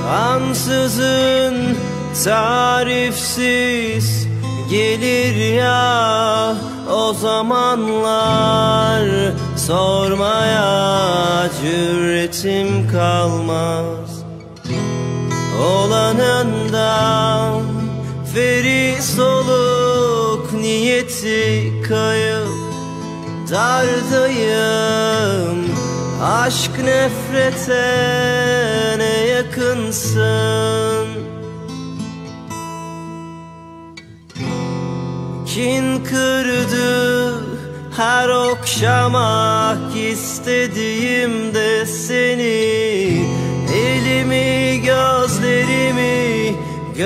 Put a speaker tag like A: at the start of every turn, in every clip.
A: Ansızın tarifsiz gelir ya o zamanlar, sormaya cüretim kalmaz. Olanından feri soluk, niyeti kayıp dardayım. Aşk nefrete ne yakınsın, kin kırdı her okşamak istediğimde seni. Elimi gözlerimi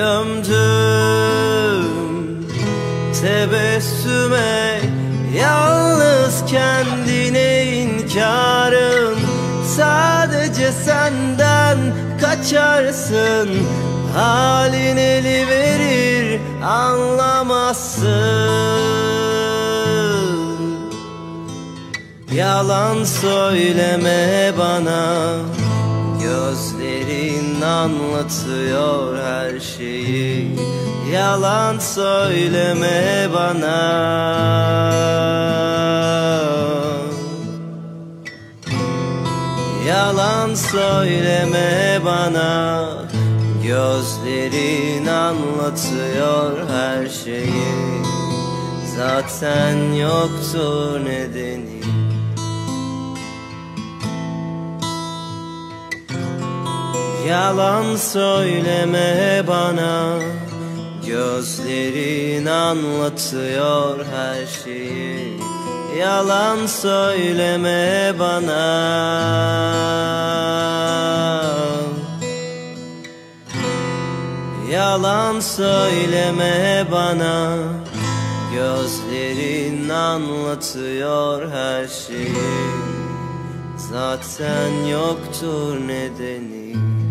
A: gömdüm tebessüme, yalnız kendine inkarım. Sadece senden kaçarsın, halin eli verir anlamazsın. Yalan söyleme bana, gözlerin anlatıyor her şeyi. Yalan söyleme bana, yalan söyleme bana. Gözlerin anlatıyor her şeyi, zaten yoktur nedeni. Yalan söyleme bana, gözlerin anlatıyor her şeyi. Yalan söyleme bana, yalan söyleme bana. Gözlerin anlatıyor her şeyi, zaten yoktur nedeni.